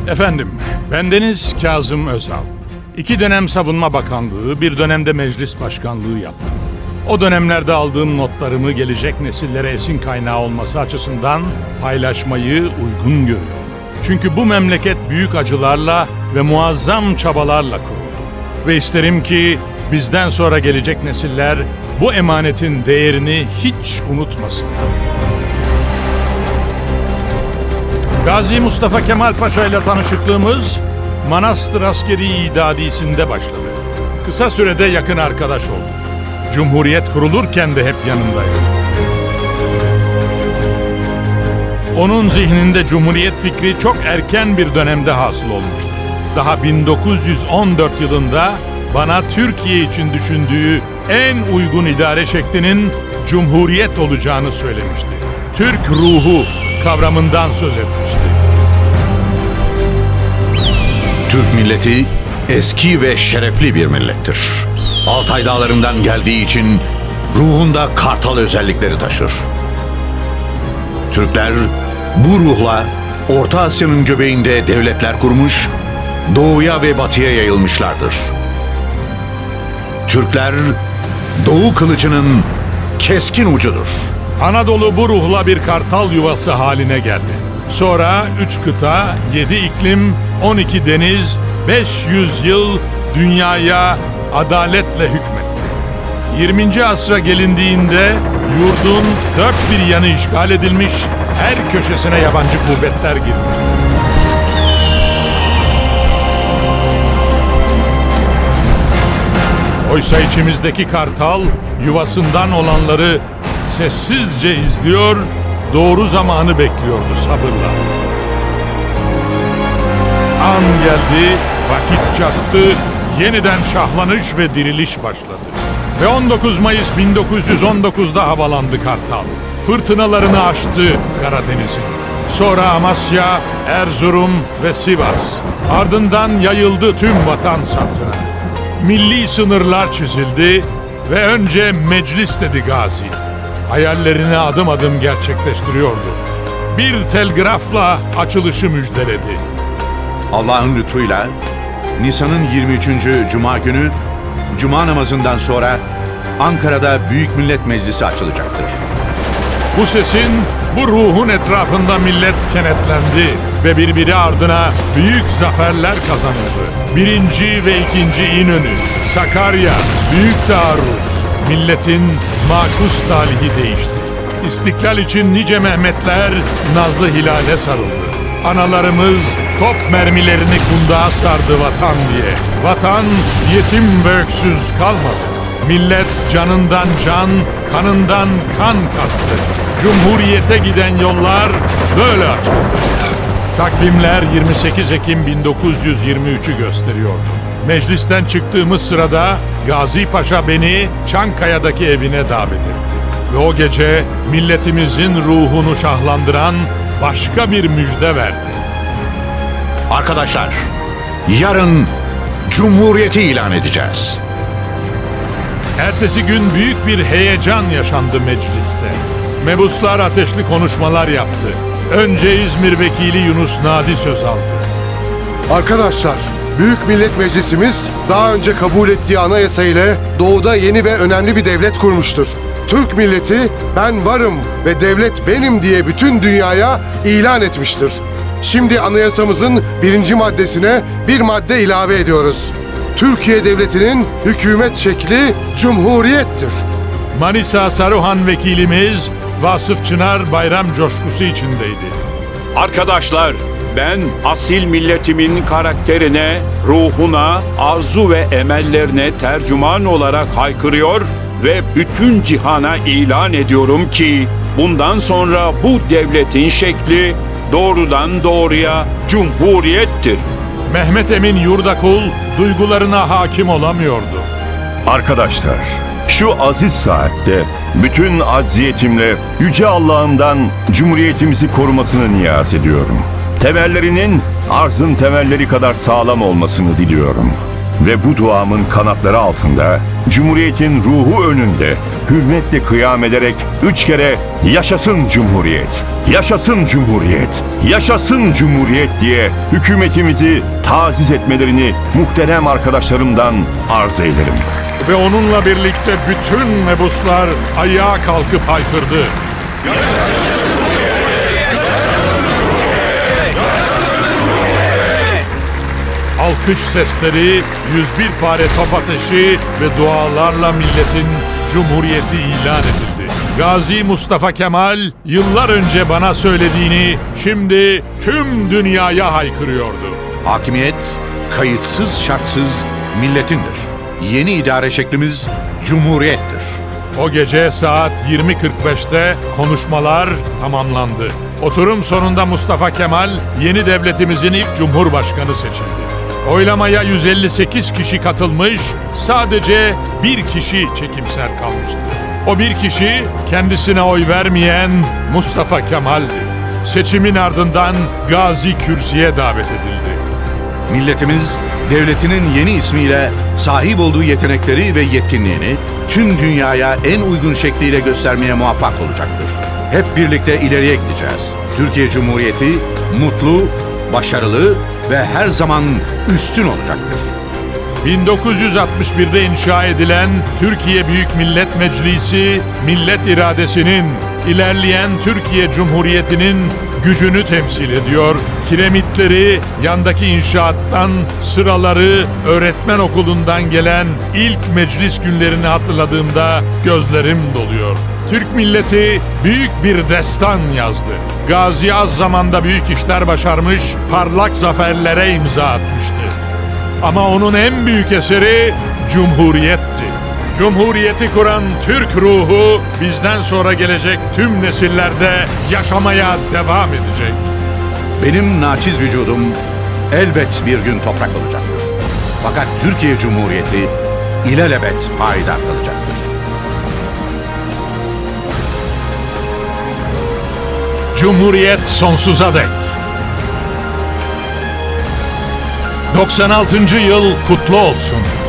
Efendim, bendeniz Kazım Özalp. 2 dönem Savunma Bakanlığı, bir dönemde Meclis Başkanlığı yaptım. O dönemlerde aldığım notlarımı gelecek nesillere esin kaynağı olması açısından paylaşmayı uygun görüyorum. Çünkü bu memleket büyük acılarla ve muazzam çabalarla kuruldu. Ve isterim ki bizden sonra gelecek nesiller bu emanetin değerini hiç unutmasınlar. Gazi Mustafa Kemal Paşa ile tanışıklığımız Manastır Askeri İdadisi'nde başladı. Kısa sürede yakın arkadaş olduk. Cumhuriyet kurulurken de hep yanındaydı. Onun zihninde Cumhuriyet fikri çok erken bir dönemde hasıl olmuştu. Daha 1914 yılında bana Türkiye için düşündüğü en uygun idare şeklinin Cumhuriyet olacağını söylemişti. Türk ruhu kavramından söz etmişti. Türk milleti eski ve şerefli bir millettir. Altay dağlarından geldiği için ruhunda kartal özellikleri taşır. Türkler bu ruhla Orta Asya'nın göbeğinde devletler kurmuş, doğuya ve batıya yayılmışlardır. Türkler Doğu kılıcının keskin ucudur. Anadolu bu ruhla bir kartal yuvası haline geldi. Sonra 3 kıta, 7 iklim, 12 deniz, 500 yıl dünyaya adaletle hükmetti. 20. asra gelindiğinde yurdun dört bir yanı işgal edilmiş, her köşesine yabancı kuvvetler girmişti. Oysa içimizdeki kartal yuvasından olanları sessizce izliyor, doğru zamanı bekliyordu sabırla. An geldi, vakit çattı, yeniden şahlanış ve diriliş başladı. Ve 19 Mayıs 1919'da havalandı kartal. Fırtınalarını aştı Karadeniz'in. Sonra Amasya, Erzurum ve Sivas. Ardından yayıldı tüm vatan satına. Milli sınırlar çizildi ve önce meclis dedi Gazi. Hayallerini adım adım gerçekleştiriyordu. Bir telgrafla açılışı müjdeledi. Allah'ın lütfuyla Nisan'ın 23. Cuma günü Cuma namazından sonra Ankara'da Büyük Millet Meclisi açılacaktır. Bu sesin, bu ruhun etrafında millet kenetlendi ve birbiri ardına büyük zaferler kazanıldı. 1. ve 2. İnönü, Sakarya, Büyük Taarruz, milletin makus talihi değişti. İstiklal için nice Mehmetler nazlı hilale sarıldı. Analarımız top mermilerini kundağa sardı vatan diye. Vatan yetim ve öksüz kalmadı. Millet canından can, kanından kan kattı. Cumhuriyete giden yollar böyle açıldı. Takvimler 28 Ekim 1923'ü gösteriyordu. Meclisten çıktığımız sırada Gazi Paşa beni Çankaya'daki evine davet etti. Ve o gece milletimizin ruhunu şahlandıran başka bir müjde verdi. Arkadaşlar, yarın Cumhuriyeti ilan edeceğiz. Ertesi gün büyük bir heyecan yaşandı mecliste. Mebuslar ateşli konuşmalar yaptı. Önce İzmir Vekili Yunus Nadi söz aldı. Arkadaşlar, Büyük Millet Meclisimiz daha önce kabul ettiği anayasa ile doğuda yeni ve önemli bir devlet kurmuştur. Türk milleti ben varım ve devlet benim diye bütün dünyaya ilan etmiştir. Şimdi anayasamızın 1. maddesine bir madde ilave ediyoruz. Türkiye Devleti'nin hükümet şekli Cumhuriyettir. Manisa Saruhan vekilimiz Vasıf Çınar bayram coşkusu içindeydi. Arkadaşlar, ben asil milletimin karakterine, ruhuna, arzu ve emellerine tercüman olarak haykırıyor ve bütün cihana ilan ediyorum ki bundan sonra bu devletin şekli doğrudan doğruya Cumhuriyettir. Mehmet Emin Yurdakul duygularına hakim olamıyordu. Arkadaşlar, şu aziz saatte bütün acziyetimle Yüce Allah'ımdan Cumhuriyetimizi korumasını niyaz ediyorum. Temellerinin arzın temelleri kadar sağlam olmasını diliyorum. Ve bu duamın kanatları altında Cumhuriyet'in ruhu önünde hürmetle kıyam ederek 3 kere yaşasın Cumhuriyet. yaşasın Cumhuriyet, yaşasın Cumhuriyet diye hükümetimizi taziz etmelerini muhterem arkadaşlarımdan arz ederim. Ve onunla birlikte bütün mebuslar ayağa kalkıp haykırdı. Alkış sesleri, 101 pare top ateşi ve dualarla milletin cumhuriyeti ilan edildi. Gazi Mustafa Kemal yıllar önce bana söylediğini şimdi tüm dünyaya haykırıyordu. Hakimiyet kayıtsız şartsız milletindir. Yeni idare şeklimiz cumhuriyettir. O gece saat 20.45'te konuşmalar tamamlandı. Oturum sonunda Mustafa Kemal yeni devletimizin ilk cumhurbaşkanı seçildi. Oylamaya 158 kişi katılmış, sadece bir kişi çekimser kalmıştı. O bir kişi kendisine oy vermeyen Mustafa Kemal'di. Seçimin ardından Gazi kürsüye davet edildi. Milletimiz devletinin yeni ismiyle sahip olduğu yetenekleri ve yetkinliğini tüm dünyaya en uygun şekliyle göstermeye muvaffak olacaktır. Hep birlikte ileriye gideceğiz. Türkiye Cumhuriyeti mutlu, başarılı ve her zaman üstün olacaktır. 1961'de inşa edilen Türkiye Büyük Millet Meclisi, millet iradesinin, ilerleyen Türkiye Cumhuriyeti'nin gücünü temsil ediyor. Kiremitleri, yandaki inşaattan, sıraları, öğretmen okulundan gelen ilk meclis günlerini hatırladığımda gözlerim doluyor. Türk milleti büyük bir destan yazdı. Gazi az zamanda büyük işler başarmış, parlak zaferlere imza atmıştı. Ama onun en büyük eseri Cumhuriyetti. Cumhuriyeti kuran Türk ruhu bizden sonra gelecek tüm nesillerde yaşamaya devam edecek. Benim naçiz vücudum elbet bir gün toprak olacaktır. Fakat Türkiye Cumhuriyeti ilelebet payidar kalacaktır. Cumhuriyet sonsuza dek. 96. yıl kutlu olsun.